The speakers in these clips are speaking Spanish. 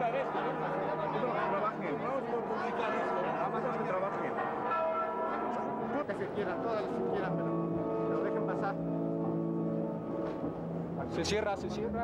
publicar esto, ¿no? Trabajen. Vamos por publicar esto. Vamos a que trabajen. Que se quieran, todas las que quieran, pero dejen pasar. Se cierra, se cierra.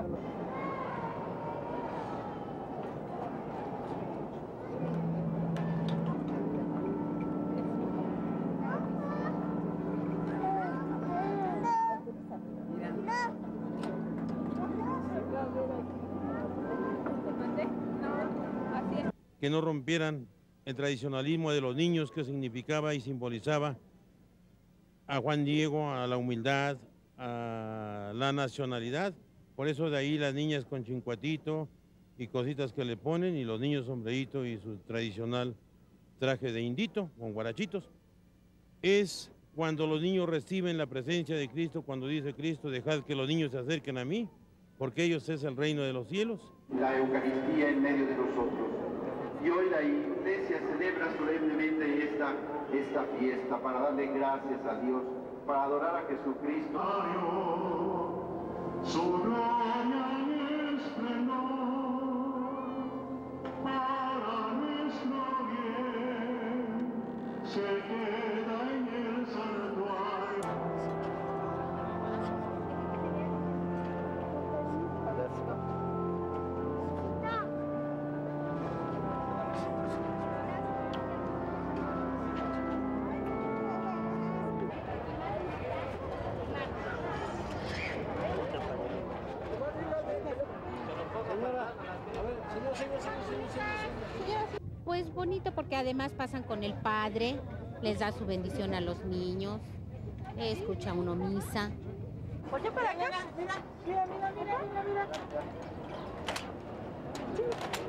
Que no rompieran el tradicionalismo de los niños que significaba y simbolizaba a Juan Diego, a la humildad, a la nacionalidad. Por eso de ahí las niñas con chincuatito y cositas que le ponen, y los niños sombrerito y su tradicional traje de indito con guarachitos. Es cuando los niños reciben la presencia de Cristo, cuando dice Cristo, dejad que los niños se acerquen a mí, porque ellos es el reino de los cielos. La Eucaristía en medio de nosotros. Y hoy la Iglesia celebra solemnemente esta fiesta para darle gracias a Dios, para adorar a Jesucristo. Su gloria y esplendor, para nuestro bien, se queda en el santuario. Pues bonito, porque además pasan con el padre, les da su bendición a los niños, escucha uno misa. Oye, para acá. Mira.